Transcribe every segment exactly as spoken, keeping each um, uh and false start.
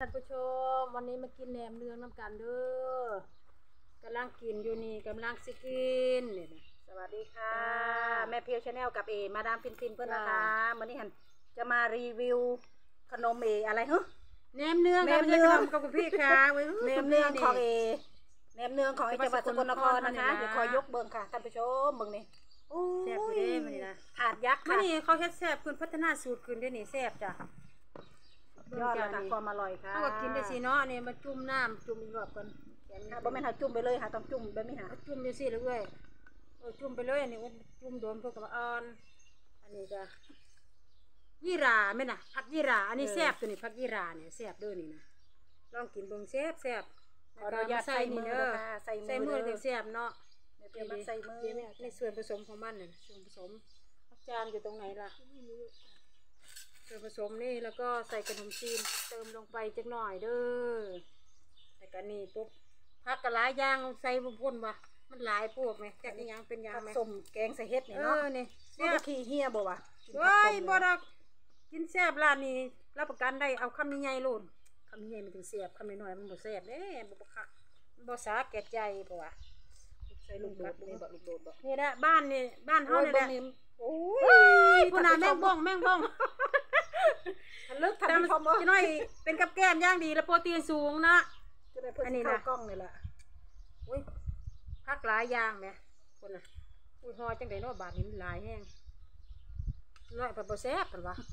ท่านผู้ชมวันนี้มากินแหนมเนืองน้ำกันเด้อกำลังกินอยู่นี่กำลังสิกินนี่นะสวัสดีค่ะแม่เพียวชาแนลกับเอมาดามฟินฟินเพื่อนนะคะวันนี้หันจะมารีวิวขนมเออะไรฮะแหนมเนืองแหนมเนืองกับคุณพี่ค่ะแหนมเนืองของเอแหนมเนืองของจังหวัดสกลนครนะคะเดี๋ยวคอยยกเบิ้งค่ะท่านผู้ชมเบิ้งนี่แซ่บอยู่เด้มันนี่นะถาดยักษ์ค่ะนี่เขาเฮ็ดแซ่บคุณพัฒนาสูตรขึ้นได้นี่แซ่บจ้ะยอดจากความอร่อยค่ะเอากินได้สิเนาะนี่มาจุ่มน้ำจุ่มอีกรอบกันค่ะบ่แม่นหาจุ่มไปเลยค่ะต้องจุ่มแบบนี้ค่ะจุ่มอยู่สิเลยเออจุ่มไปเลยอันนี้จุ่มโดนเพื่อกับอ่อนอันนี้ก็ยี่ราไหมนะผักยี่ราอันนี้แซ่บตัวนี้ผักยี่ราเนี่ยแซ่บด้วยนี่นะลองกินเบิ่งแซ่บแซ่บขออนุญาตใส่มือค่ะใส่มือถึงแซ่บเนาะเดี๋ยวมันใส่มือในส่วนผสมของมันเนี่ยส่วนผสมจานอยู่ตรงไหนล่ะส่วนผสมนี่แล้วก็ใส่ขนมจีนเติมลงไปจักหน่อยเด้อแต่กันนี่ปุ๊บผักกะหลายย่างใส่บุ่นวะมันหลายพวกไหมจากนี้ยังเป็นยังไหมส้มแกงใส่เห็ดนี่เนาะนี่แซ่บขี้เหี้ยบ่วะเฮ้ยบ่ดอกกินแซ่บร้านนี้รับประกันได้เอาคำใหญ่ๆโลดคำใหญ่มันถึงแซ่บคำน้อยๆมันบ่แซ่บเด้บ่บ่คักมันบ่สาแก่ใจบ่วะใส่ลูกโดดนี่บ่ลูกโดดบ่นี่แหละบ้านนี่บ้านเฮานี่แหละโอ้ยพุ่นน่ะแมงบ้องแมงบ้องทันลึกทันชมพี่น้อยเป็นกับแก้มย่างดีแล้วโปรตีนสูงนะอันนี้นะกล้องนี่แหละอุ้ยพักหลายอย่างไหมคนน่ะอุ้ยหอจังไดเนาะบาทนี้มันหลายแห้งน้อยไปบ่แซ่บกันวะ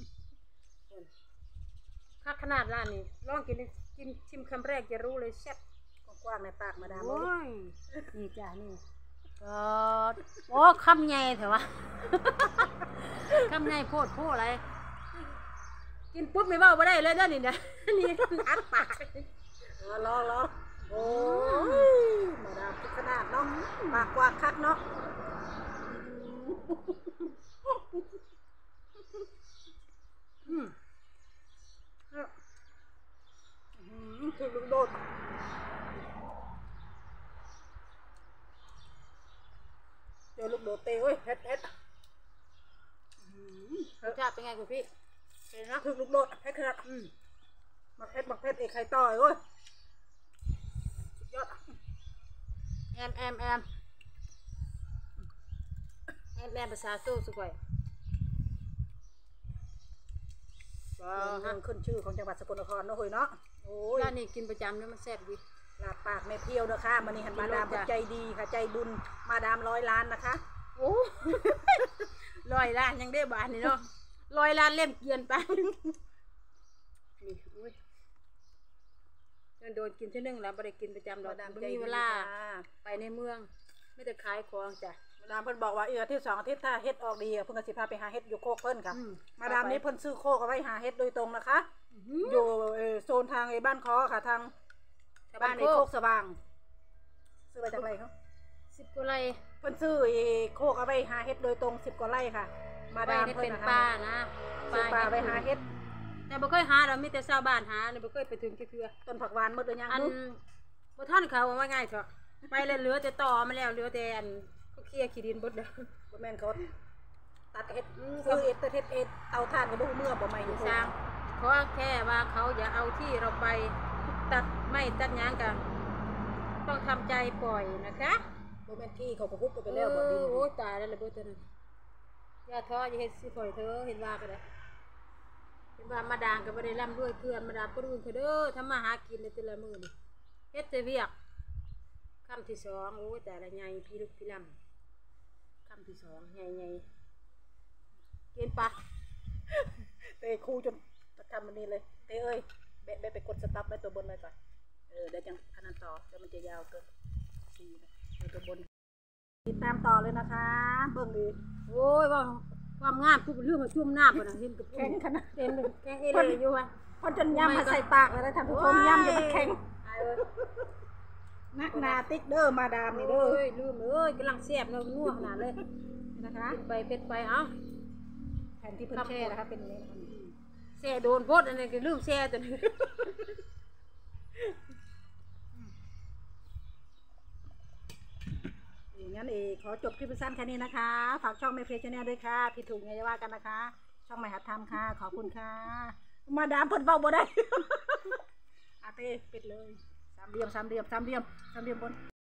พักขนาดร้านนี้ลองกินกินชิมคำแรกจะรู้เลยแซ่บกว้างในปากมาดามโอ้ยนี่จ้านี่ก็โอ้คำใหญ่เถอะวะคำใหญ่โพดโพดอะไรกินปุ๊บไม่เบ้าบ่ได้เลยเด้อนี่นะนี่อัดปากรอรอโอ้ยมาดามขนาดเนาะปากกว้างคักเนาะอืมคือลูกโดดเดี๋ยวลูกโดดเตะเว้ยเฮ็ดเฮ็ดรสชาติเป็นไงคุณพี่เป็นนะคือลูกโดดเฮ็ดขนาดมาเฮ็ดมาเฮ็ดเอกไข่ต่อยเว้ยยอดแอมแอมแอมแอมแอมภาษาสู้สุกอยห้างขึ้นชื่อของจังหวัดสกลนครเนาะเฮ้ยเนาะโอ้ยร้านนี้กินประจำเนี่ยมันแซ่บดีลาปากแม่เพียวเด้อค่ะมันนี่หันมาดามใจดีค่ะใจบุญมาดามร้อยล้านนะคะโอ้ร้อยล้านยังได้บาทนี่เนาะร้อยล้านเล่มเกียนไปนี่อุ้ยโดนกินที่นึ่งแล้วไม่ได้กินประจำดอกไม่มีเวลาไปในเมืองไม่ได้ขายของจ้ะมาดามเพิ่นบอกว่าเออที่สองอาทิตย์ถ้าเฮ็ดออกดีเพิ่นก็สิพาไปหาเฮ็ดอยู่โคกเพิ่นค่ะมาดามนี้เพิ่นซื้อโคกเอาไว้หาเฮ็ดโดยตรงนะคะอยู่โซนทางไอ้บ้านคอค่ะทางบ้านไอ้โคกสว่างซื้อมาจากไรเขาสิบกว่าไร่เพิ่นซื้อไอ้โคกเอาไว้หาเฮ็ดโดยตรงสิบกว่าไร่ค่ะมาดามเพิ่นเป็นป่านะซื้อป่าไปหาเฮ็ดแต่บ่เคยหาเรามีแต่ชาวบ้านหาเนี่ยบ่เคยไปถึงเทื่อต้นผักหวานหมดเลยยังอันบ่ท่านเขาว่าง่ายเถอะไปแล้วเหลือแต่ต่อมาแล้วเหลือแต่อันเขาเคลียร์ขี้ดินเบิดแล้วบ่แม่นเขาตัดเฮ็ดซื้อเอ็ดตัดเฮ็ดเอ็ดเตาถ่านก็บ่ฮู้เมื่อบ่ใหม่อยู่สร้างเพราะแค่ว่าเขาอย่าเอาที่เราไปตัดไม่ตัดหยังกันต้องทำใจปล่อยนะคะบ่แม่นที่เขาก็ฮุบไปแล้วบ่ดีโอ้ตายแล้วระเบิดตัวนั้นอย่าท้ออย่าเฮ็ดสิปล่อยเธอเห็นว่าก็ได้เห็นว่ามาดางก็บ่ได้ร่ำรวยเพื่อนมาดาคนอื่นเขาเด้อทำมาหากินในแต่ละมื้อนี่เฮ็ดแต่เวียกคำที่สองโอ้แต่ละใหญ่พี่ลูกพี่ลำคำที่สองใหญ่ใหญ่เกินปะเตะคู่จนทำมันนี่เลยเตะเอ้ยแบะไปกดสต็อปไว้ตัวบนเลยก่อนเออเดี๋ยวจังขนาดต่อเดี๋ยวมันจะยาวเกินสี่ตัวบนติดตามต่อเลยนะคะเบิ่งดีโอ้ยว่าความงามทุกเรื่องมาชุ่มน้ำก่อนนะเห็นกับแข็งขนาดเต็มเลยแข็งเอเลยอยู่วะพอจนย่ำมาใส่ปากเลยนะท่านผู้ชมย่ำจะมันแข็งนักนาติ๊กเดอร์มาดามนี่เด้อลืมเลยกำลังเสียบเรางัวขนาดเลยนะคะไปเป็นไปเอ้าแผ่นที่เพิ่นแช่นะคะเป็นนี้แช่โดนพดอันนี้ก็ลืมแช่จนอย่างนั้นเองขอจบคลิปสั้นแค่นี้นะคะฝากช่องแม่เพจชาแนลด้วยค่ะผิดถูกไงจะว่ากันนะคะช่องใหม่หัดทำค่ะขอบคุณค่ะมาดามเพิ่นเบาบ่ได้ปิดเลยสามเหลี่ยมสามเหลี่ยมสามเหลี่ยมสามเหลี่ยมบน